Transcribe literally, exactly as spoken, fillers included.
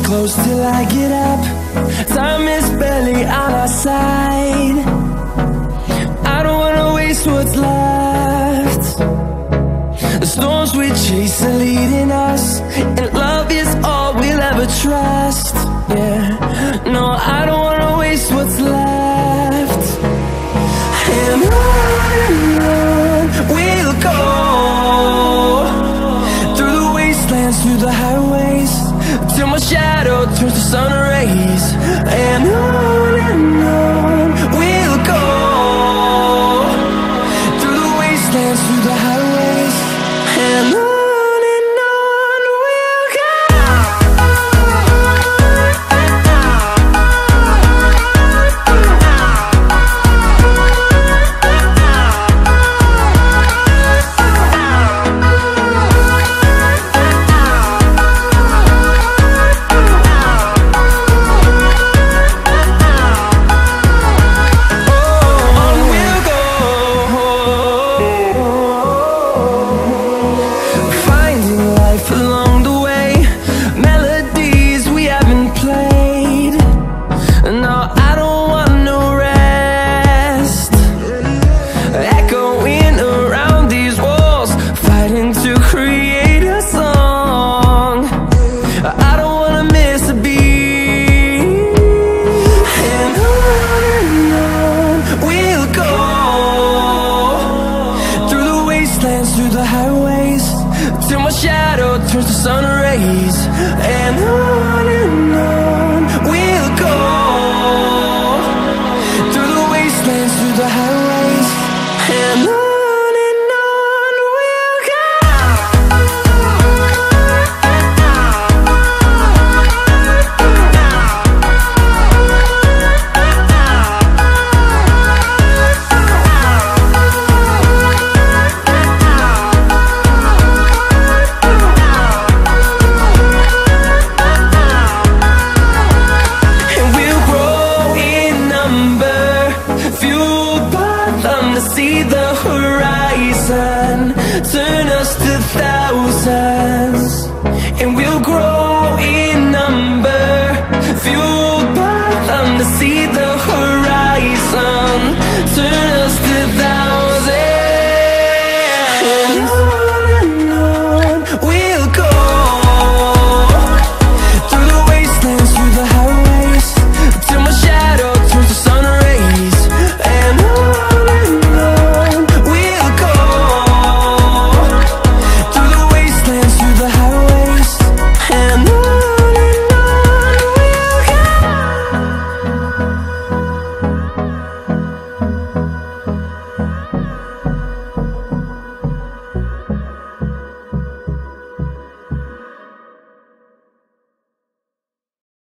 close till I get up. Time is barely on our side. I don't wanna waste what's left. The storms we chase are leading us, and love is all we'll ever trust. Yeah, no, I don't wanna waste what's left. And on and on we'll go, through the wastelands, through the highways, till my shadow turns to sun rays. And on and on we'll go, through the wastelands, through the highways, and on. Through the highways, till my shadow turns to sun rays. And on and on we'll go, through the wastelands, through the highways, and on. See the horizon, turn us to thousands, and we'll grow in number, fueled by them to see the